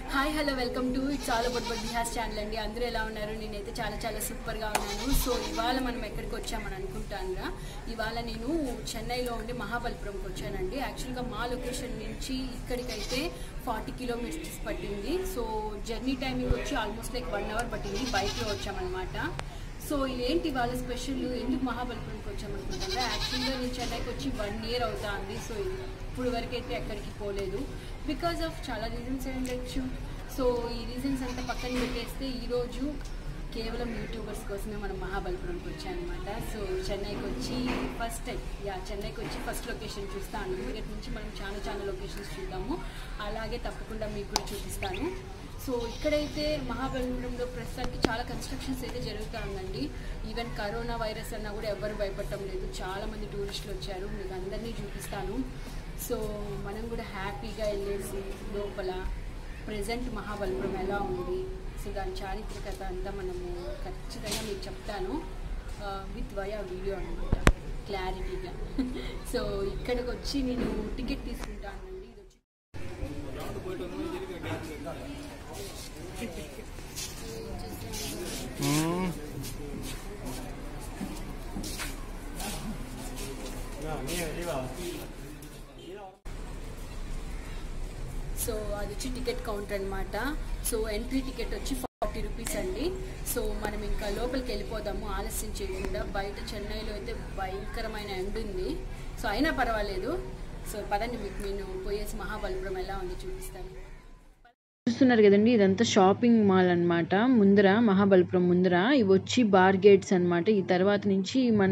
Hi hello welcome to it's all about బిహాస్ channel అండి. అందరూ ఎలా ఉన్నారు? నేనైతే చాలా సూపర్గా ఉన్నాను. సో ఇవాళ మనం ఎక్కడికి వచ్చామని అనుకుంటానురా. ఇవాళ నేను చెన్నైలో ఉండి మహాబలిపురంకి వచ్చానండి. యాక్చువల్గా మా లొకేషన్ నుంచి ఇక్కడికైతే 40 కిలోమీటర్స్ పట్టింది. సో జర్నీ టైమింగ్ వచ్చి ఆల్మోస్ట్ లైక్ 1 అవర్ పట్టింది. బైక్లో వచ్చామన్నమాట. సో ఏంటి వాళ్ళ స్పెషల్, ఎందుకు మహాబలిపురంకి వచ్చామనుకుంటారా? యాక్చువల్గా నేను చెన్నైకి వచ్చి 1 ఇయర్ అవుతుంది. సో ఇప్పుడు వరకు అయితే ఎక్కడికి పోలేదు. బికాజ్ ఆఫ్ చాలా రీజన్స్ ఉండొచ్చు. సో ఈ రీజన్స్ అంతా పక్కన పెట్టేస్తే ఈరోజు కేవలం యూట్యూబర్స్ కోసమే మనం మహాబలిపురంకి వచ్చామన్నమాట. సో చెన్నైకి వచ్చి చెన్నైకి వచ్చి ఫస్ట్ లొకేషన్ చూస్తాను. ఇక్కడి నుంచి మనం చాలా లొకేషన్స్ చూద్దాము. అలాగే తప్పకుండా మీకు కూడా చూపిస్తాను. సో ఇక్కడైతే మహాబలిపురంలో ప్రస్తుతానికి చాలా కన్స్ట్రక్షన్స్ అయితే జరుగుతూ ఉందండి. ఈవెన్ కరోనా వైరస్ అన్నా కూడా ఎవ్వరు భయపడటం లేదు. చాలామంది టూరిస్టులు వచ్చారు, మీకు అందరినీ చూపిస్తాను. సో మనం కూడా హ్యాపీగా వెళ్ళేసి లోపల ప్రజెంట్ మహాబలిపురం ఎలా ఉంది, సో దాని చారిత్రకత అంతా మనము ఖచ్చితంగా మీకు చెప్తాను విత్ వయా వీడియో అనమాట, క్లారిటీగా. సో ఇక్కడికి వచ్చి నేను టికెట్ తీసుకుంటానండి. ఇది వచ్చి సో అది వచ్చి టికెట్ కౌంటర్ అనమాట. సో ఎంట్రీ టికెట్ వచ్చి 40 రూపీస్ అండి. సో మనం ఇంకా లోపలికి వెళ్ళిపోదాము ఆలస్యం చేయకుండా. బయట చెన్నైలో అయితే భయంకరమైన ఎండ్ ఉంది. సో అయినా పర్వాలేదు. సో పదండి, మీకు నేను పోయేసి మహాబలిపురం ఎలా ఉంది చూపిస్తాను. చూస్తున్నారు కదండి, ఇదంతా షాపింగ్ మాల్ అనమాట. ముందర మహాబలిపురం ముందర ఇవి వచ్చి బార్ గేట్స్ అనమాట. ఈ తర్వాత నుంచి మన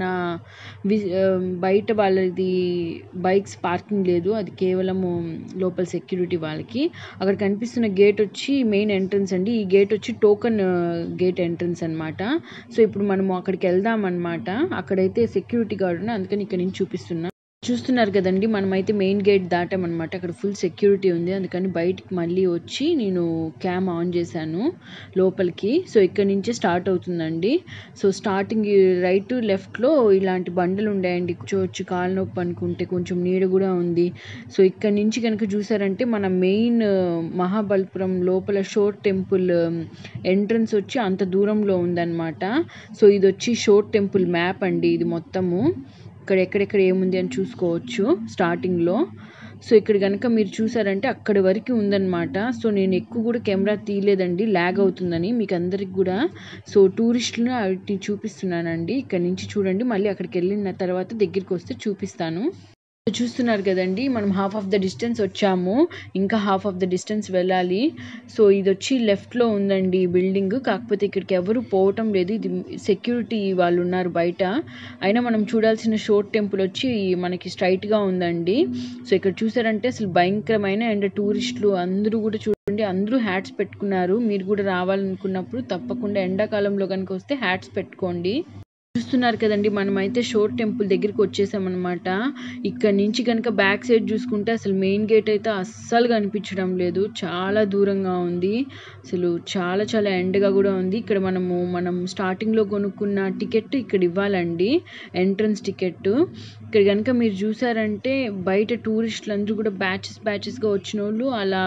బయట వాళ్ళది బైక్స్ పార్కింగ్ లేదు, అది కేవలము లోపల సెక్యూరిటీ వాళ్ళకి. అక్కడ కనిపిస్తున్న గేట్ వచ్చి మెయిన్ ఎంట్రన్స్ అండి. ఈ గేట్ వచ్చి టోకన్ గేట్ ఎంట్రన్స్ అనమాట. సో ఇప్పుడు మనము అక్కడికి వెళ్దాం అనమాట. అక్కడైతే సెక్యూరిటీ గార్డ్ ఉన్నాయి, అందుకని ఇక్కడ నుంచి చూపిస్తున్నా. చూస్తున్నారు కదండి, మనమైతే మెయిన్ గేట్ దాటామన్నమాట. అక్కడ ఫుల్ సెక్యూరిటీ ఉంది, అందుకని బయటికి మళ్ళీ వచ్చి నేను క్యామ్ ఆన్ చేశాను లోపలికి. సో ఇక్కడ నుంచే స్టార్ట్ అవుతుందండి. సో స్టార్టింగ్ రైట్ లెఫ్ట్లో ఇలాంటి బండలు ఉన్నాయండి, కూర్చోవచ్చు. కాలు నొప్పి అనుకుంటే కొంచెం నీడ కూడా ఉంది. సో ఇక్కడ నుంచి కనుక చూసారంటే మన మెయిన్ మహాబలిపురం లోపల షోర్ టెంపుల్ ఎంట్రన్స్ వచ్చి అంత దూరంలో ఉందన్నమాట. సో ఇది వచ్చి షోర్ టెంపుల్ మ్యాప్ అండి. ఇది మొత్తము ఇక్కడ ఎక్కడెక్కడ ఏముంది అని చూసుకోవచ్చు స్టార్టింగ్లో. సో ఇక్కడ కనుక మీరు చూసారంటే అక్కడి వరకు ఉందన్నమాట. సో నేను ఎక్కువ కూడా కెమెరా తీయలేదండి, ల్యాగ్ అవుతుందని మీకు అందరికి కూడా. సో టూరిస్టులను అవి చూపిస్తున్నానండి. ఇక్కడ నుంచి చూడండి, మళ్ళీ అక్కడికి వెళ్ళిన తర్వాత దగ్గరికి వస్తే చూపిస్తాను. చూస్తున్నారు కదండి, మనం హాఫ్ ఆఫ్ ద డిస్టెన్స్ వచ్చాము, ఇంకా హాఫ్ ఆఫ్ ద డిస్టెన్స్ వెళ్ళాలి. సో ఇది వచ్చి లెఫ్ట్లో ఉందండి ఈ బిల్డింగ్. కాకపోతే ఇక్కడికి ఎవరు పోవటం లేదు, ఇది సెక్యూరిటీ వాళ్ళు ఉన్నారు బయట. అయినా మనం చూడాల్సిన షోర్ టెంపుల్ వచ్చి మనకి స్ట్రైట్గా ఉందండి. సో ఇక్కడ చూసారంటే అసలు భయంకరమైన అండ్ టూరిస్టులు అందరూ కూడా చూడండి, అందరూ హ్యాట్స్ పెట్టుకున్నారు. మీరు కూడా రావాలనుకున్నప్పుడు తప్పకుండా ఎండాకాలంలో కనుక వస్తే హ్యాట్స్ పెట్టుకోండి. చూస్తున్నారు కదండి, మనమైతే షోర్ టెంపుల్ దగ్గరికి వచ్చేసామన్నమాట. ఇక్కడ నుంచి కనుక బ్యాక్ సైడ్ చూసుకుంటే అసలు మెయిన్ గేట్ అయితే అస్సలు కనిపించడం లేదు, చాలా దూరంగా ఉంది. అసలు చాలా ఎండగా కూడా ఉంది. ఇక్కడ మనం స్టార్టింగ్లో కొనుక్కున్న టికెట్ ఇక్కడ ఇవ్వాలండి, ఎంట్రన్స్ టికెట్. ఇక్కడ కనుక మీరు చూసారంటే బయట టూరిస్టులు అందరూ కూడా బ్యాచెస్గా వచ్చిన వాళ్ళు అలా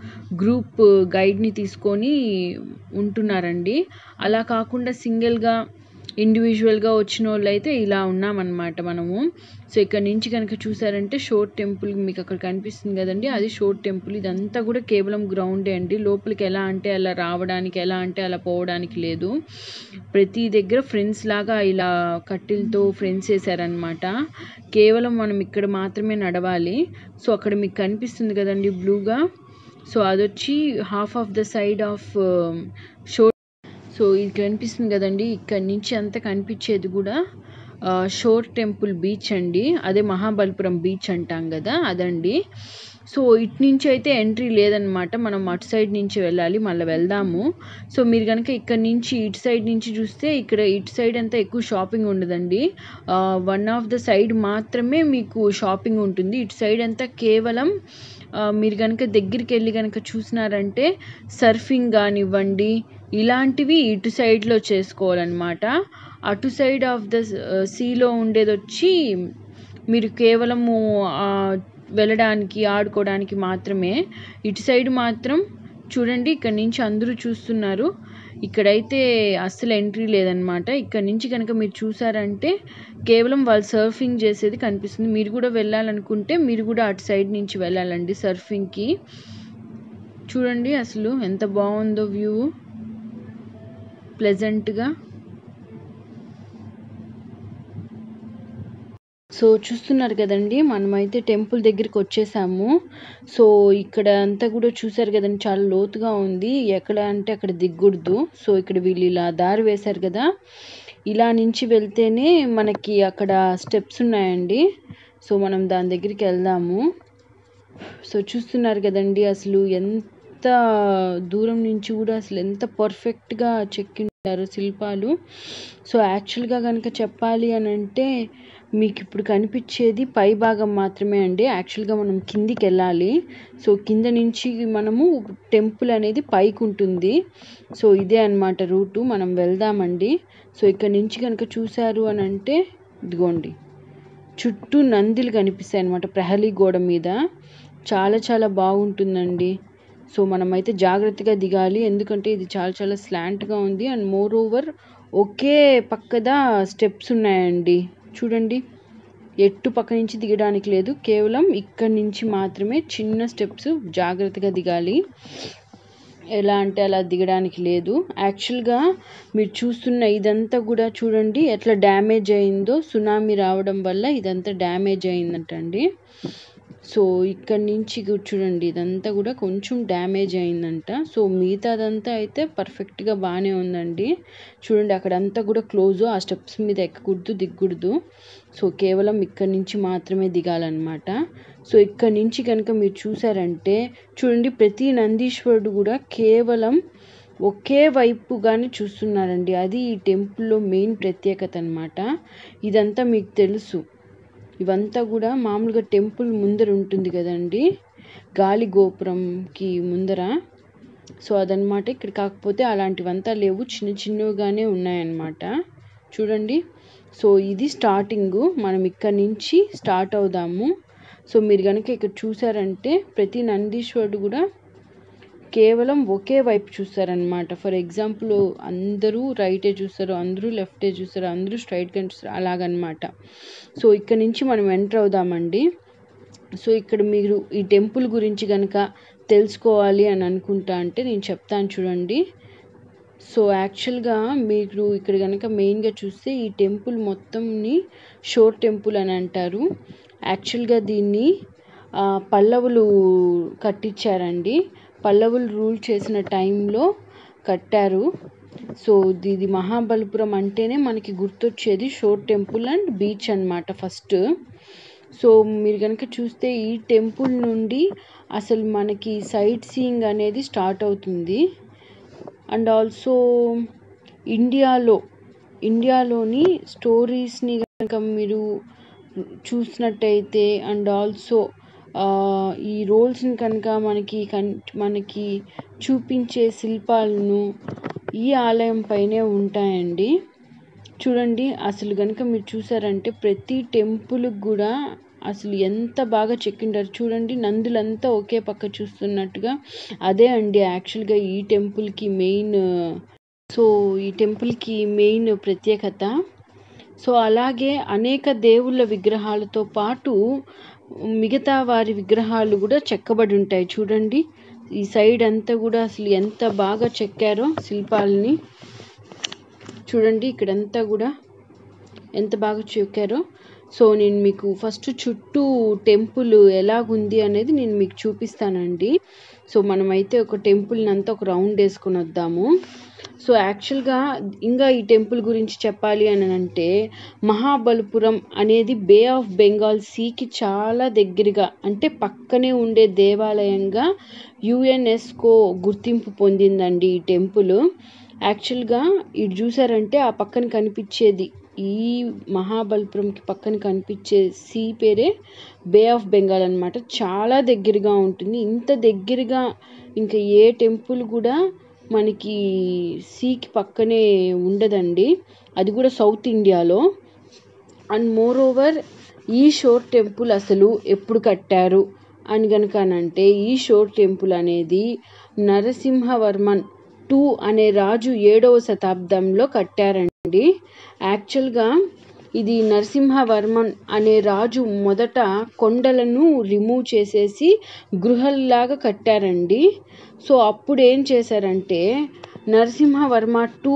గ్రూప్ గైడ్ని తీసుకొని ఉంటున్నారండి. అలా కాకుండా సింగిల్గా ఇండివిజువల్గా వచ్చిన వాళ్ళు అయితే ఇలా ఉన్నామన్నమాట మనము. సో ఇక్కడ నుంచి కనుక చూసారంటే షోర్ టెంపుల్ మీకు అక్కడ కనిపిస్తుంది కదండి, అది షోర్ టెంపుల్. ఇదంతా కూడా కేవలం గ్రౌండే అండి. లోపలికి ఎలా అంటే అలా రావడానికి, ఎలా అంటే అలా పోవడానికి లేదు. ప్రతి దగ్గర ఫ్రెండ్స్ లాగా ఇలా కట్టెలతో ఫ్రెండ్స్ వేసారనమాట. కేవలం మనం ఇక్కడ మాత్రమే నడవాలి. సో అక్కడ మీకు కనిపిస్తుంది కదండి బ్లూగా, సో అదొచ్చి half of the side of shore. So ఇది కనిపిస్తుంది కదండి, ఇక్కడ నుంచి అంతా కనిపించేది కూడా షోర్ టెంపుల్ బీచ్ అండి. అదే మహాబలిపురం బీచ్ అంటాం కదా, అదండి. సో ఇటు నుంచి అయితే ఎంట్రీ లేదనమాట, మనం అటు సైడ్ నుంచి వెళ్ళాలి. మళ్ళీ వెళ్దాము. సో మీరు కనుక ఇక్కడ నుంచి ఇటు సైడ్ నుంచి చూస్తే ఇక్కడ ఇటు సైడ్ అంతా ఎక్కువ షాపింగ్ ఉండదండి. 1 ఆఫ్ ద సైడ్ మాత్రమే మీకు షాపింగ్ ఉంటుంది. ఇటు సైడ్ అంతా కేవలం మీరు కనుక దగ్గరికి వెళ్ళి కనుక చూసినారంటే సర్ఫింగ్ కానివ్వండి, ఇలాంటివి ఇటు సైడ్లో చేసుకోవాలన్నమాట. అటు సైడ్ ఆఫ్ ద సీలో ఉండేది వచ్చి మీరు కేవలము వెళ్ళడానికి ఆడుకోవడానికి మాత్రమే. ఇటు సైడ్ మాత్రం చూడండి ఇక్కడ నుంచి అందరూ చూస్తున్నారు. ఇక్కడైతే అస్సలు ఎంట్రీ లేదనమాట. ఇక్కడ నుంచి కనుక మీరు చూసారంటే కేవలం వాళ్ళు సర్ఫింగ్ చేసేది కనిపిస్తుంది. మీరు కూడా వెళ్ళాలనుకుంటే మీరు కూడా అటు సైడ్ నుంచి వెళ్ళాలండి సర్ఫింగ్కి. చూడండి అసలు ఎంత బాగుందో వ్యూ, ప్లెజెంట్గా. సో చూస్తున్నారు కదండి, మనమైతే టెంపుల్ దగ్గరికి వచ్చేసాము. సో ఇక్కడ అంతా కూడా చూసారు కదండి, చాలా లోతుగా ఉంది. ఎక్కడ అంటే అక్కడ దిగకూడదు. సో ఇక్కడ వీళ్ళు ఇలా దారి వేశారు కదా, ఇలా నుంచి వెళ్తేనే మనకి అక్కడ స్టెప్స్ ఉన్నాయండి. సో మనం దాని దగ్గరికి వెళ్దాము. సో చూస్తున్నారు కదండి, అసలు ఎంత దూరం నుంచి కూడా అసలు ఎంత పర్ఫెక్ట్గా చెక్కింటారు శిల్పాలు. సో యాక్చువల్గా కనుక చెప్పాలి అని అంటే మీకు ఇప్పుడు కనిపించేది పై భాగం మాత్రమే అండి. యాక్చువల్గా మనం కిందికి వెళ్ళాలి. సో కింద నుంచి మనము టెంపుల్ అనేది పైకి ఉంటుంది. సో ఇదే అన్నమాట రూటు, మనం వెళ్దామండి. సో ఇక్కడ నుంచి కనుక చూసారు అని అంటే ఇదిగోండి, చుట్టూ నందిలు కనిపిస్తాయి అన్నమాట ప్రహరీ గోడ మీద. చాలా చాలా బాగుంటుందండి. సో మనమైతే జాగ్రత్తగా దిగాలి, ఎందుకంటే ఇది చాలా చాలా స్లాంట్గా ఉంది. అండ్ మోర్ ఓవర్ ఒకే పక్కద స్టెప్స్ ఉన్నాయండి. చూడండి, ఎట్టు పక్క నుంచి దిగడానికి లేదు, కేవలం ఇక్కడి నుంచి మాత్రమే చిన్న స్టెప్స్, జాగ్రత్తగా దిగాలి. ఎలా అంటే అలా దిగడానికి లేదు. యాక్చువల్గా మీరు చూస్తున్న ఇదంతా కూడా చూడండి ఎట్లా డ్యామేజ్ అయిందో, సునామీ రావడం వల్ల ఇదంతా డ్యామేజ్ అయిందంటండి. సో ఇక్కడి నుంచి చూడండి ఇదంతా కూడా కొంచెం డ్యామేజ్ అయిందంట. సో మిగతాదంతా అయితే పర్ఫెక్ట్గా బాగానే ఉందండి. చూడండి అక్కడంతా కూడా క్లోజు, ఆ స్టెప్స్ మీద ఎక్కకూడదు, దిగకూడదు. సో కేవలం ఇక్కడి నుంచి మాత్రమే దిగాలన్నమాట. సో ఇక్కడి నుంచి కనుక మీరు చూసారంటే చూడండి, ప్రతి నందీశ్వరుడు కూడా కేవలం ఒకే వైపుగానే చూస్తున్నారండి. అది ఈ టెంపుల్లో మెయిన్ ప్రత్యేకత అన్నమాట. ఇదంతా మీకు తెలుసు. ఇవంతా కూడా మామూలుగా టెంపుల్ ముందర ఉంటుంది కదండి, గాలి గోపురంకి ముందర. సో అదనమాట ఇక్కడ. కాకపోతే అలాంటివంతా లేవు, చిన్న చిన్నగానే ఉన్నాయన్నమాట. చూడండి, సో ఇది స్టార్టింగు. మనం ఇక్కడ నుంచి స్టార్ట్ అవుదాము. సో మీరు కనుక ఇక్కడ చూసారంటే ప్రతి నందీశ్వరుడు కూడా కేవలం ఒకే వైపు చూస్తారనమాట. ఫర్ ఎగ్జాంపుల్ అందరూ రైటే చూస్తారు, అందరూ లెఫ్టే చూస్తారు, అందరూ స్ట్రైట్గా చూస్తారు, అలాగనమాట. సో ఇక్కడ నుంచి మనం ఎంటర్ అవుదామండి. సో ఇక్కడ మీరు ఈ టెంపుల్ గురించి కనుక తెలుసుకోవాలి అని అనుకుంటా అంటే నేను చెప్తాను చూడండి. సో యాక్చువల్గా మీరు ఇక్కడ కనుక మెయిన్గా చూస్తే ఈ టెంపుల్ మొత్తంని షోర్ టెంపుల్ అని అంటారు. యాక్చువల్గా దీన్ని పల్లవులు కట్టించారండి. పల్లవులు రూల్ చేసిన టైంలో కట్టారు. సో ఇది మహాబలిపురం అంటేనే మనకి గుర్తొచ్చేది షోర్ టెంపుల్ అండ్ బీచ్ అన్నమాట ఫస్ట్. సో మీరు కనుక చూస్తే ఈ టెంపుల్ నుండి అసలు మనకి సైట్ సీయింగ్ అనేది స్టార్ట్ అవుతుంది. అండ్ ఆల్సో ఇండియాలోని స్టోరీస్ని కనుక మీరు చూసినట్టయితే అండ్ ఆల్సో ఈ రోల్స్ని కనుక మనకి చూపించే శిల్పాలను ఈ ఆలయం పైనే ఉంటాయండి. చూడండి అసలు కనుక మీరు చూసారంటే ప్రతి టెంపుల్కి కూడా అసలు ఎంత బాగా చెక్కింటారు. చూడండి నందులంతా ఒకే పక్క చూస్తున్నట్టుగా. అదే అండి యాక్చువల్గా ఈ టెంపుల్కి మెయిన్ ప్రత్యేకత. సో అలాగే అనేక దేవుళ్ళ విగ్రహాలతో పాటు మిగతా వారి విగ్రహాలు కూడా చెక్కబడి ఉంటాయి. చూడండి ఈ సైడ్ అంతా కూడా అసలు ఎంత బాగా చెక్కారో శిల్పాలని. చూడండి ఇక్కడంతా కూడా ఎంత బాగా చెక్కారో. సో నేను మీకు ఫస్ట్ చుట్టూ టెంపుల్ ఎలాగుంది అనేది నేను మీకు చూపిస్తానండి. సో మనమైతే ఒక టెంపుల్ని అంతా ఒక రౌండ్ వేసుకొని వద్దాము. సో యాక్చువల్గా ఇంకా ఈ టెంపుల్ గురించి చెప్పాలి అని అంటే మహాబలిపురం అనేది బే ఆఫ్ బెంగాల్ సీకి చాలా దగ్గరగా, అంటే పక్కనే ఉండే దేవాలయంగా యునెస్కో గుర్తింపు పొందిందండి ఈ టెంపుల్. యాక్చువల్గా ఇది చూసారంటే ఆ పక్కన కనిపించేది, ఈ మహాబలిపురంకి పక్కన కనిపించే సీ పేరే బే ఆఫ్ బెంగాల్ అనమాట. చాలా దగ్గరగా ఉంటుంది. ఇంత దగ్గరగా ఇంకా ఏ టెంపుల్ కూడా మనకి సీకి పక్కనే ఉండదండి, అది కూడా సౌత్ ఇండియాలో. అండ్ మోర్ ఓవర్ ఈ షోర్ టెంపుల్ అసలు ఎప్పుడు కట్టారు అని కనుక అంటే ఈ షోర్ టెంపుల్ అనేది నరసింహవర్మన్ II అనే రాజు 7వ శతాబ్దంలో కట్టారండి. యాక్చువల్గా ఇది నరసింహవర్మన్ అనే రాజు మొదట కొండలను రిమూవ్ చేసేసి గృహల్లాగా కట్టారండి. సో అప్పుడు ఏం చేశారంటే నరసింహవర్మ II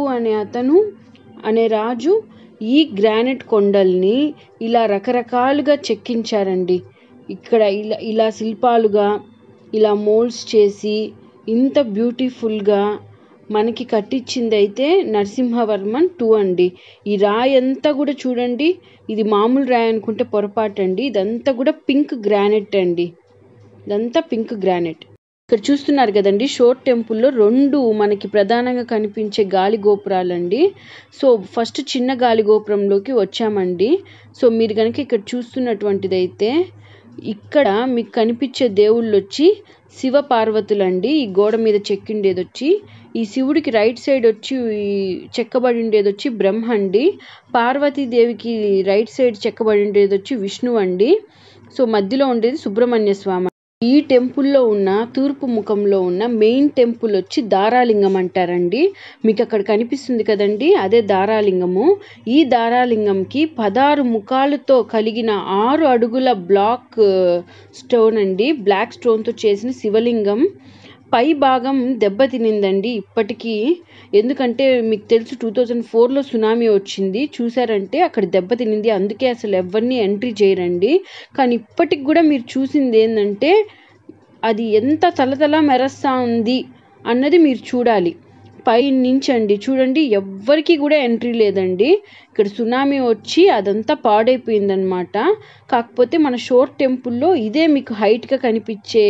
అనే రాజు ఈ గ్రానైట్ కొండల్ని ఇలా రకరకాలుగా చెక్కించారండి. ఇక్కడ ఇలా శిల్పాలుగా ఇలా మోల్డ్స్ చేసి ఇంత బ్యూటిఫుల్గా మనకి కట్టించింది అయితే నరసింహవర్మన్ II అండి. ఈ రాయి అంతా కూడా చూడండి, ఇది మామూలు రాయి అనుకుంటే పొరపాటు అండి. ఇదంతా కూడా పింక్ గ్రానైట్ అండి. ఇదంతా పింక్ గ్రానైట్. ఇక్కడ చూస్తున్నారు కదండి, షోర్ టెంపుల్లో 2 మనకి ప్రధానంగా కనిపించే గాలి గోపురాలండి. సో ఫస్ట్ చిన్న గాలి గోపురంలోకి వచ్చామండి. సో మీరు కనుక ఇక్కడ చూస్తున్నటువంటిదైతే ఇక్కడ మీకు కనిపించే దేవుళ్ళు వచ్చి శివ పార్వతులండి. ఈ గోడ మీద చెక్కిండేది వచ్చి ఈ శివుడికి రైట్ సైడ్ వచ్చి చెక్కబడి ఉండేది వచ్చి బ్రహ్మ అండి. పార్వతీదేవికి రైట్ సైడ్ చెక్కబడి ఉండేది వచ్చి విష్ణు అండి. సో మధ్యలో ఉండేది సుబ్రహ్మణ్య స్వామి. ఈ టెంపుల్లో ఉన్న తూర్పు ముఖంలో ఉన్న మెయిన్ టెంపుల్ వచ్చి దారాలింగం అంటారండి. మీకు అక్కడ కనిపిస్తుంది కదండి, అదే దారాలింగము. ఈ దారాలింగంకి 16 ముఖాలతో కలిగిన 6 అడుగుల బ్లాక్ స్టోన్ అండి, బ్లాక్ స్టోన్తో చేసిన శివలింగం. పై భాగం దెబ్బతినిందండి ఇప్పటికీ. ఎందుకంటే మీకు తెలుసు 2004లో సునామీ వచ్చింది, చూసారంటే అక్కడ దెబ్బతినింది. అందుకే అసలు ఎవరిని ఎంట్రీ చేయరండి. కానీ ఇప్పటికి కూడా మీరు చూసింది ఏంటంటే అది ఎంత తలతల మెరస్తా ఉంది అన్నది మీరు చూడాలి. పై నుంచి అండి చూడండి, ఎవ్వరికి కూడా ఎంట్రీ లేదండి. ఇక్కడ సునామీ వచ్చి అదంతా పాడైపోయిందనమాట. కాకపోతే మన షోర్ టెంపుల్లో ఇదే మీకు హైట్గా కనిపించే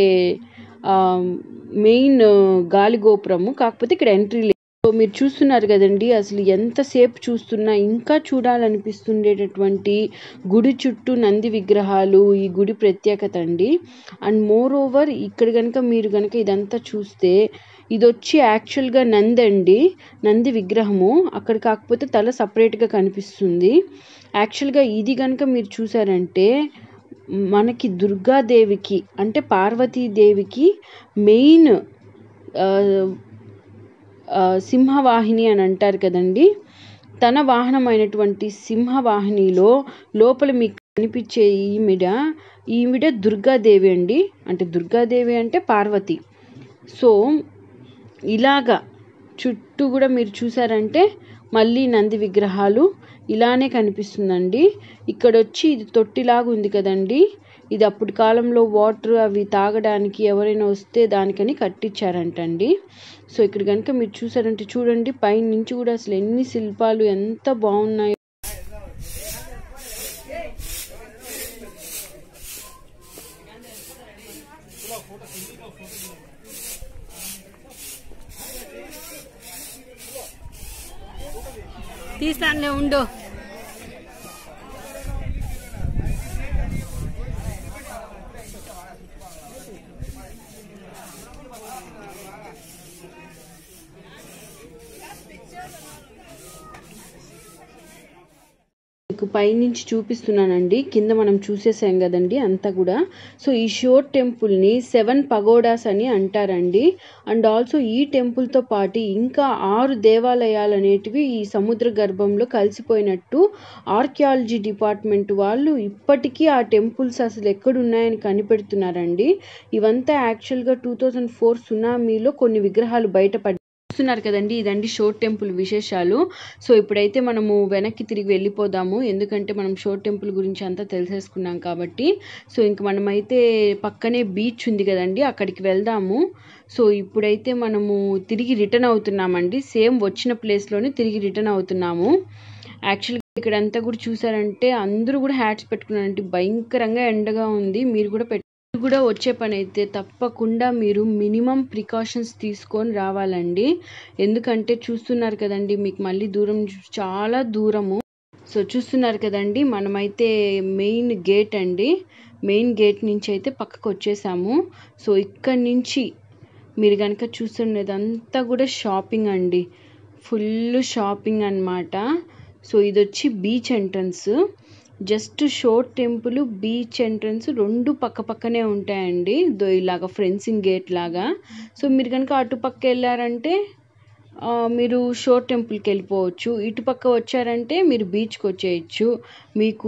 మెయిన్ గాలి గోపురము. కాకపోతే ఇక్కడ ఎంట్రీ లేదు. సో మీరు చూస్తున్నారు కదండి, అసలు ఎంతసేపు చూస్తున్నా ఇంకా చూడాలనిపిస్తుండేటటువంటి గుడి చుట్టూ నంది విగ్రహాలు, ఈ గుడి ప్రత్యేకత అండి. అండ్ మోర్ ఓవర్ ఇక్కడ కనుక మీరు కనుక ఇదంతా చూస్తే ఇది వచ్చి యాక్చువల్గా నంది అండి, నంది విగ్రహము. అక్కడ కాకపోతే తల సపరేట్గా కనిపిస్తుంది. యాక్చువల్గా ఇది కనుక మీరు చూసారంటే మనకి దుర్గాదేవికి అంటే పార్వతీదేవికి మెయిన్ సింహవాహిని అని అంటారు కదండి. తన వాహనమైనటువంటి సింహవాహినిలో లోపల మీకు కనిపించే ఈవిడ దుర్గాదేవి అండి. అంటే దుర్గాదేవి అంటే పార్వతి. సో ఇలాగా చుట్టూ కూడా మీరు చూసారంటే మళ్ళీ నంది విగ్రహాలు ఇలానే కనిపిస్తుందండి. ఇక్కడ వచ్చి ఇది తొట్టిలాగా ఉంది కదండి, ఇది అప్పటి కాలంలో వాటర్ అవి తాగడానికి ఎవరైనా వస్తే దానికని కట్టించారంటండి. సో ఇక్కడ కనుక మీరు చూసారంటే చూడండి, పైన నుంచి కూడా అసలు ఎన్ని శిల్పాలు ఎంత బాగున్నాయో. తీస్తానులే ఉండు. మీకు పైనుంచి చూపిస్తున్నానండి, కింద మనం చూసేసాం కదండి అంతా కూడా. సో ఈ షోర్ టెంపుల్ని 7 పగోడాస్ అని అంటారండి. అండ్ ఆల్సో ఈ టెంపుల్తో పాటు ఇంకా 6 దేవాలయాలు అనేటివి ఈ సముద్ర గర్భంలో కలిసిపోయినట్టు ఆర్కియాలజీ డిపార్ట్మెంట్ వాళ్ళు ఇప్పటికీ ఆ టెంపుల్స్ అసలు ఎక్కడున్నాయని కనిపెడుతున్నారండి. ఇవంతా యాక్చువల్గా 2004 సునామీలో కొన్ని విగ్రహాలు బయటపడ్డాయి. చూస్తున్నారు కదండి, ఇదండి షోర్ టెంపుల్ విశేషాలు. సో ఇప్పుడైతే మనము వెనక్కి తిరిగి వెళ్ళిపోదాము, ఎందుకంటే మనం షోర్ టెంపుల్ గురించి అంతా తెలిసేసుకున్నాం కాబట్టి. సో ఇంక మనమైతే పక్కనే బీచ్ ఉంది కదండి, అక్కడికి వెళ్దాము. సో ఇప్పుడైతే మనము తిరిగి రిటర్న్ అవుతున్నామండి, సేమ్ వచ్చిన ప్లేస్లోనే తిరిగి రిటర్న్ అవుతున్నాము. యాక్చువల్గా ఇక్కడంతా కూడా చూసారంటే అందరూ కూడా హ్యాట్స్ పెట్టుకున్నారంటే భయంకరంగా ఎండగా ఉంది. మీరు కూడా వచ్చే పని అయితే తప్పకుండా మీరు మినిమం ప్రికాషన్స్ తీసుకొని రావాలండి. ఎందుకంటే చూస్తున్నారు కదండి, మీకు మళ్ళీ దూరం చాలా దూరము. సో చూస్తున్నారు కదండి, మనమైతే మెయిన్ గేట్ అండి, మెయిన్ గేట్ నుంచి అయితే పక్కకు వచ్చేసాము. సో ఇక్కడి నుంచి మీరు కనుక చూస్తున్నదంతా కూడా షాపింగ్ అండి, ఫుల్ షాపింగ్ అన్నమాట. సో ఇది వచ్చి beach entrance. Just shore temple, beach entrance 2 పక్కపక్కనే ఉంటాయండి. ఇలాగ ఫెన్సింగ్ గేట్ లాగా. సో మీరు కనుక అటుపక్క వెళ్ళారంటే మీరు షోర్ టెంపుల్కి వెళ్ళిపోవచ్చు. ఇటుపక్క వచ్చారంటే మీరు బీచ్కి వచ్చేయచ్చు. మీకు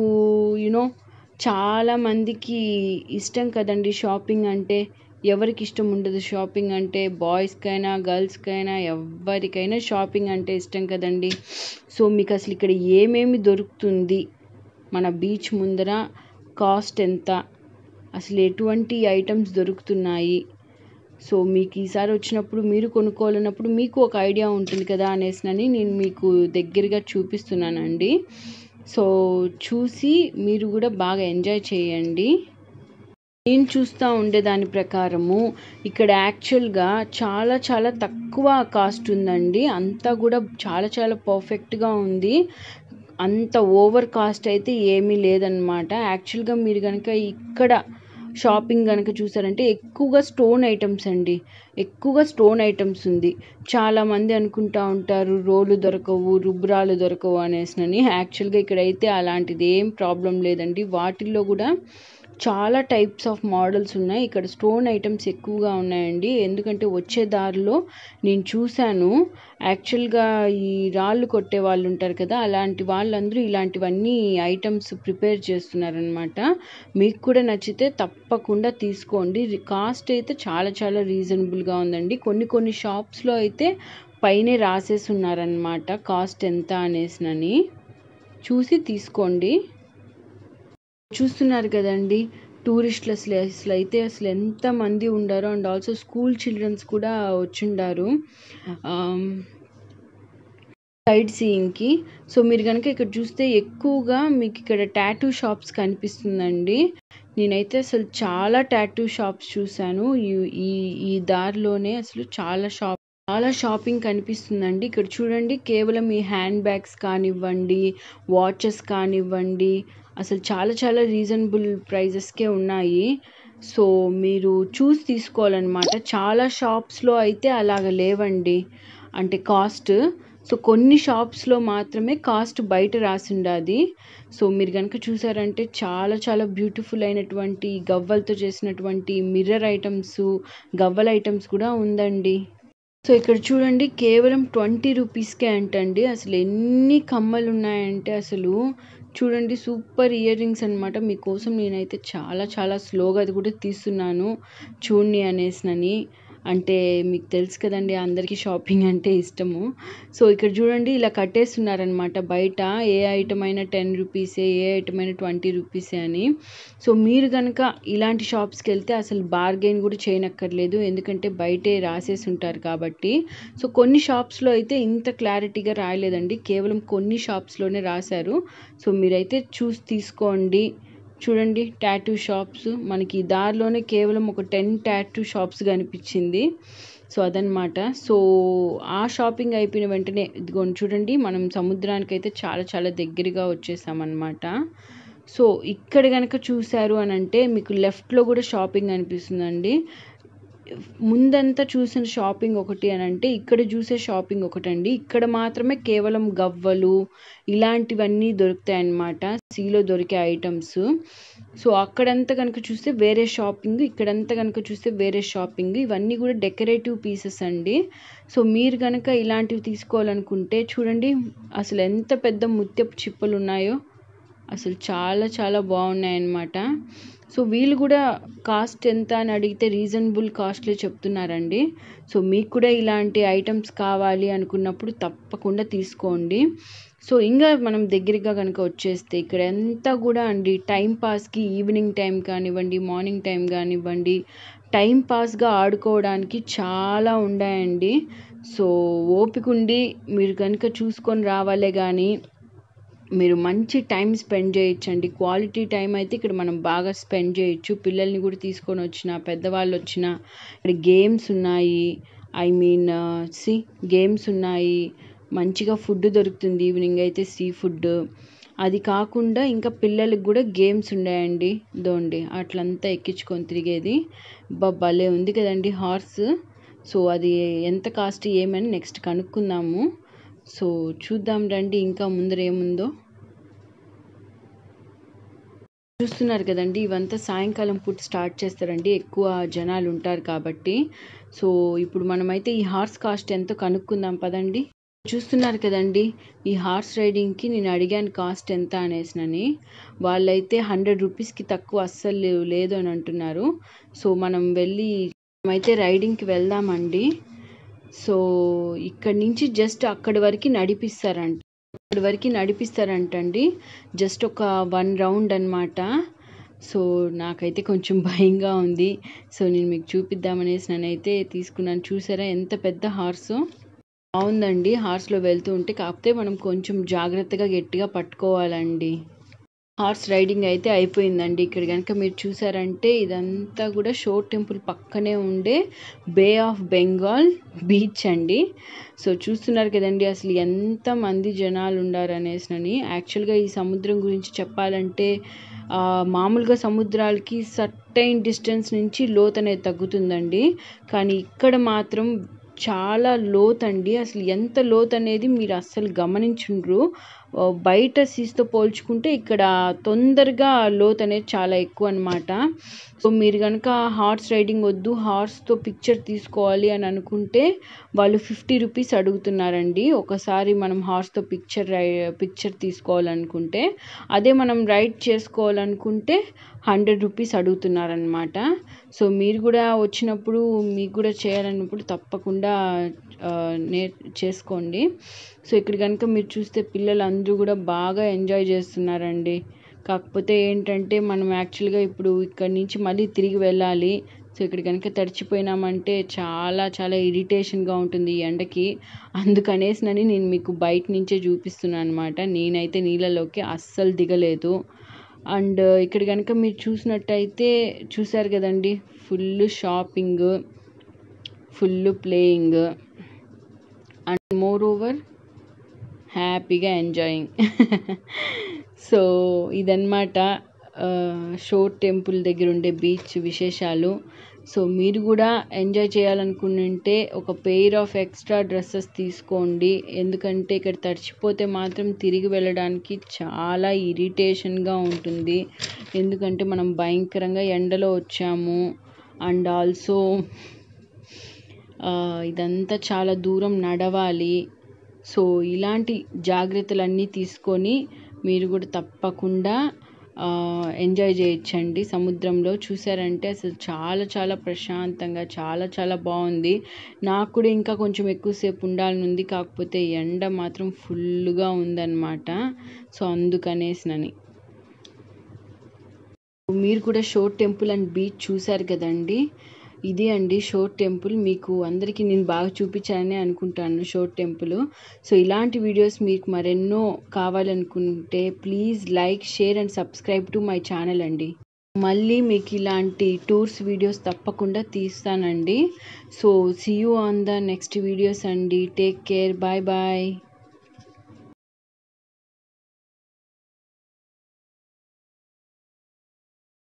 చాలామందికి ఇష్టం కదండి షాపింగ్ అంటే. ఎవరికి ఇష్టం ఉండదు షాపింగ్ అంటే? బాయ్స్కైనా గర్ల్స్కైనా ఎవరికైనా షాపింగ్ అంటే ఇష్టం కదండి. సో మీకు అసలు ఇక్కడ ఏమేమి దొరుకుతుంది, మన బీచ్ ముందర కాస్ట్ ఎంత, అసలు ఎటువంటి ఐటమ్స్ దొరుకుతున్నాయి, సో మీకు ఈసారి వచ్చినప్పుడు మీరు కొనుక్కోవాలన్నప్పుడు మీకు ఒక ఐడియా ఉంటుంది కదా అనేసినని నేను మీకు దగ్గరగా చూపిస్తున్నానండి. సో చూసి మీరు కూడా బాగా ఎంజాయ్ చేయండి. నేను చూస్తూ ఉండే దాని ప్రకారము ఇక్కడ యాక్చువల్గా చాలా చాలా తక్కువ కాస్ట్ ఉందండి. అంతా కూడా చాలా చాలా పర్ఫెక్ట్గా ఉంది. అంత ఓవర్ కాస్ట్ అయితే ఏమీ లేదనమాట. యాక్చువల్గా మీరు కనుక ఇక్కడ షాపింగ్ కనుక చూసారంటే ఎక్కువగా స్టోన్ ఐటమ్స్ అండి. ఎక్కువగా స్టోన్ ఐటమ్స్ ఉంది. చాలామంది అనుకుంటా ఉంటారు రోలు దొరకవు, రుబ్రాలు దొరకవు అనేసినని. యాక్చువల్గా ఇక్కడైతే అలాంటిది ఏం ప్రాబ్లం లేదండి. వాటిల్లో కూడా చాలా టైప్స్ ఆఫ్ మోడల్స్ ఉన్నాయి. ఇక్కడ స్టోన్ ఐటమ్స్ ఎక్కువగా ఉన్నాయండి. ఎందుకంటే వచ్చే దారిలో నేను చూశాను. యాక్చువల్గా ఈ రాళ్ళు కొట్టే వాళ్ళు ఉంటారు కదా, అలాంటి వాళ్ళందరూ ఇలాంటివన్నీ ఐటమ్స్ ప్రిపేర్ చేస్తున్నారనమాట. మీకు కూడా నచ్చితే తప్పకుండా తీసుకోండి. కాస్ట్ అయితే చాలా చాలా రీజనబుల్గా ఉందండి. కొన్ని షాప్స్లో అయితే పైనే రాసేసి ఉన్నారనమాట కాస్ట్ ఎంత అనేసినని. చూసి తీసుకోండి. చూస్తున్నారు కదండి టూరిస్టులు అసలు అయితే ఎంతమంది ఉండారో. అండ్ ఆల్సో స్కూల్ చిల్డ్రన్స్ కూడా వచ్చిండారు సైడ్ సీయింగ్కి. సో మీరు కనుక ఇక్కడ చూస్తే ఎక్కువగా మీకు ఇక్కడ టాటూ షాప్స్ కనిపిస్తుందండి. నేనైతే అసలు చాలా టాటూ షాప్స్ చూశాను ఈ దారిలోనే. అసలు చాలా షాపింగ్ కనిపిస్తుందండి. ఇక్కడ చూడండి, కేవలం ఈ హ్యాండ్ బ్యాగ్స్ కానివ్వండి, వాచెస్ కానివ్వండి, అసలు చాలా చాలా రీజనబుల్ ప్రైజెస్కే ఉన్నాయి. సో మీరు చూసి తీసుకోవాలన్నమాట. చాలా షాప్స్లో అయితే అలాగ లేవండి అంటే కాస్ట్. సో కొన్ని షాప్స్లో మాత్రమే కాస్ట్ బయట రాసిండాది. సో మీరు కనుక చూసారంటే చాలా చాలా బ్యూటిఫుల్ అయినటువంటి గవ్వలతో చేసినటువంటి మిర్రర్ ఐటమ్స్, గవ్వల ఐటమ్స్ కూడా ఉందండి. సో ఇక్కడ చూడండి, కేవలం 20 రూపీస్కే అంటండి. అసలు ఎన్ని కమ్మలు ఉన్నాయంటే అసలు చూడండి, సూపర్ ఇయర్ రింగ్స్ అనమాట. మీకోసం నేనైతే చాలా చాలా స్లోగా అది కూడా తీస్తున్నాను చూడండి అనేసినని. అంటే మీకు తెలుసు కదండి అందరికీ షాపింగ్ అంటే ఇష్టము. సో ఇక్కడ చూడండి, ఇలా కట్టేస్తున్నారనమాట బయట. ఏ ఐటమ్ అయినా 10 రూపీసే, ఏ ఐటమ్ అయినా 20 రూపీసే అని. సో మీరు కనుక ఇలాంటి షాప్స్కి వెళ్తే అసలు బార్గెయిన్ కూడా చేయనక్కర్లేదు, ఎందుకంటే బయటే రాసేసి ఉంటారు కాబట్టి. సో కొన్ని షాప్స్లో అయితే ఇంత క్లారిటీగా రాయలేదండి, కేవలం కొన్ని షాప్స్లోనే రాశారు. సో మీరైతే చూసి తీసుకోండి. చూడండి టాటూ షాప్స్ మనకి దారిలోనే కేవలం ఒక 10 టాటూ షాప్స్ కనిపించింది. సో అదనమాట. సో ఆ షాపింగ్ అయిపోయిన వెంటనే ఇదిగోండి చూడండి, మనం సముద్రానికి అయితే చాలా చాలా దగ్గరగా వచ్చేసామన్నమాట. సో ఇక్కడ కనుక చూశారు అని అంటే మీకు లెఫ్ట్లో కూడా షాపింగ్ అనిపిస్తుందండి. ముందంతా చూసిన షాపింగ్ ఒకటి అని అంటే ఇక్కడ చూసే షాపింగ్ ఒకటండి. ఇక్కడ మాత్రమే కేవలం గవ్వలు ఇలాంటివన్నీ దొరుకుతాయి అన్నమాట, సీలో దొరికే ఐటమ్స్. సో అక్కడంతా కనుక చూస్తే వేరే షాపింగ్, ఇక్కడంతా కనుక చూస్తే వేరే షాపింగ్. ఇవన్నీ కూడా డెకరేటివ్ పీసెస్ అండి. సో మీరు కనుక ఇలాంటివి తీసుకోవాలనుకుంటే చూడండి, అసలు ఎంత పెద్ద ముత్యపు చిప్పలు ఉన్నాయో. అసలు చాలా చాలా బాగున్నాయి అన్నమాట. సో వీళ్ళు కూడా కాస్ట్ ఎంత అని అడిగితే రీజనబుల్ కాస్ట్లే చెప్తున్నారండి. సో మీకు కూడా ఇలాంటి ఐటమ్స్ కావాలి అనుకున్నప్పుడు తప్పకుండా తీసుకోండి. సో ఇంకా మనం దగ్గరగా కనుక వచ్చేస్తే ఇక్కడ అంతా కూడా అండి టైం పాస్కి, ఈవినింగ్ టైం కానివ్వండి, మార్నింగ్ టైం కానివ్వండి, టైం పాస్గా ఆడుకోవడానికి చాలా ఉన్నాయండి. సో ఓపిక ఉండి మీరు కనుక చూసుకొని రావాలే కానీ మీరు మంచి టైం స్పెండ్ చేయొచ్చండి. క్వాలిటీ టైం అయితే ఇక్కడ మనం బాగా స్పెండ్ చేయొచ్చు. పిల్లల్ని కూడా తీసుకొని వచ్చిన, పెద్దవాళ్ళు వచ్చిన. ఇక్కడ గేమ్స్ ఉన్నాయి, గేమ్స్ ఉన్నాయి. మంచిగా ఫుడ్ దొరుకుతుంది ఈవినింగ్ అయితే, సీ ఫుడ్. అది కాకుండా ఇంకా పిల్లలకి కూడా గేమ్స్ ఉన్నాయండి. దోండి అట్లంతా ఎక్కించుకొని తిరిగేది. భలే ఉంది కదండి హార్స్. సో అది ఎంత కాస్ట్ ఏమని నెక్స్ట్ కనుక్కుందాము. సో చూద్దాం రండి ఇంకా ముందర ఏముందో. చూస్తున్నారు కదండి, ఇవంతా సాయంకాలం పూట స్టార్ట్ చేస్తారండి, ఎక్కువ జనాలు ఉంటారు కాబట్టి. సో ఇప్పుడు మనమైతే ఈ హార్స్ కాస్ట్ ఎంతో కనుక్కుందాం పదండి. చూస్తున్నారు కదండి, ఈ హార్స్ రైడింగ్కి నేను అడిగాను కాస్ట్ ఎంత అనేసినని. వాళ్ళైతే 100 రూపీస్కి తక్కువ అస్సలు లేదు అని అంటున్నారు. సో మనం మనమైతే రైడింగ్కి వెళ్దామండి. సో ఇక్కడి నుంచి జస్ట్ అక్కడి వరకు నడిపిస్తారంటండి, జస్ట్ ఒక 1 రౌండ్ అనమాట. సో నాకైతే కొంచెం భయంగా ఉంది. సో నేను మీకు చూపిద్దామనేసి నేనైతే తీసుకున్నాను. చూసారా ఎంత పెద్ద హార్సో. బాగుందండి హార్స్లో వెళ్తూ ఉంటే, కాకపోతే మనం కొంచెం జాగ్రత్తగా గట్టిగా పట్టుకోవాలండి. హార్స్ రైడింగ్ అయితే అయిపోయిందండి. ఇక్కడ కనుక మీరు చూసారంటే ఇదంతా కూడా షోర్ టెంపుల్ పక్కనే ఉండే బే ఆఫ్ బెంగాల్ బీచ్ అండి. సో చూస్తున్నారు కదండి అసలు ఎంతమంది జనాలు ఉండారనేసినని. యాక్చువల్గా ఈ సముద్రం గురించి చెప్పాలంటే మామూలుగా సముద్రాలకి సర్టైన్ డిస్టెన్స్ నుంచి లోతు అనేది తగ్గుతుందండి, కానీ ఇక్కడ మాత్రం చాలా లోతండి. అసలు ఎంత లోతు అనేది మీరు అస్సలు గమనించుండ్రు. బయట సీస్తో పోల్చుకుంటే ఇక్కడ తొందరగా లోతు అనేది చాలా ఎక్కువ అనమాట. సో మీరు కనుక హార్స్ రైడింగ్ వద్దు, హార్స్తో పిక్చర్ తీసుకోవాలి అని అనుకుంటే వాళ్ళు 50 రూపీస్ అడుగుతున్నారండి ఒకసారి మనం హార్స్తో పిక్చర్ తీసుకోవాలనుకుంటే. అదే మనం రైడ్ చేసుకోవాలనుకుంటే 100 రూపీస్ అడుగుతున్నారనమాట. సో మీరు కూడా వచ్చినప్పుడు మీకు కూడా చేయాలన్నప్పుడు తప్పకుండా చేసుకోండి. సో ఇక్కడ కనుక మీరు చూస్తే పిల్లలందరూ కూడా బాగా ఎంజాయ్ చేస్తున్నారండి. కాకపోతే ఏంటంటే మనం యాక్చువల్గా ఇప్పుడు ఇక్కడ నుంచి మళ్ళీ తిరిగి వెళ్ళాలి. సో ఇక్కడ కనుక తడిచిపోయినామంటే చాలా చాలా ఇరిటేషన్గా ఉంటుంది ఈ ఎండకి. అందుకనేసి నేను మీకు బయట నుంచే చూపిస్తున్నాను అనమాట. నేనైతే నీళ్ళలోకి అస్సలు దిగలేదు. అండ్ ఇక్కడ కనుక మీరు చూసినట్టయితే చూసారు కదండి, full shopping, full playing and moreover హ్యాపీగా ఎంజాయింగ్. సో ఇదన్నమాట షోర్ టెంపుల్ దగ్గర ఉండే బీచ్ విశేషాలు. సో మీరు కూడా ఎంజాయ్ చేయాలనుకుంటే ఒక పెయిర్ ఆఫ్ ఎక్స్ట్రా డ్రెస్సెస్ తీసుకోండి, ఎందుకంటే ఇక్కడ తడిచిపోతే మాత్రం తిరిగి వెళ్ళడానికి చాలా ఇరిటేషన్గా ఉంటుంది. ఎందుకంటే మనం భయంకరంగా ఎండలో వచ్చాము. అండ్ ఆల్సో ఇదంతా చాలా దూరం నడవాలి. సో ఇలాంటి జాగ్రత్తలన్నీ తీసుకొని మీరు కూడా తప్పకుండా ఎంజాయ్ చేయొచ్చండి సముద్రంలో. చూసారంటే అసలు చాలా చాలా ప్రశాంతంగా చాలా చాలా బాగుంది. నాకు కూడా ఇంకా కొంచెం ఎక్కువసేపు ఉండాలని ఉంది, కాకపోతే ఎండ మాత్రం ఫుల్గా ఉందన్నమాట. సో అందుకనేసినని మీరు కూడా షోర్ టెంపుల్ అండ్ బీచ్ చూసారు కదండి. ఇదే అండి షోర్ టెంపుల్. మీకు అందరికీ నేను బాగా చూపించాలని అనుకుంటాను షోర్ టెంపుల్. సో ఇలాంటి వీడియోస్ మీకు మరెన్నో కావాలనుకుంటే please like, share and subscribe to my channel అండి. మళ్ళీ మీకు ఇలాంటి టూర్స్ వీడియోస్ తప్పకుండా తీస్తానండి. So see you on the next videos అండి. Take care, bye bye.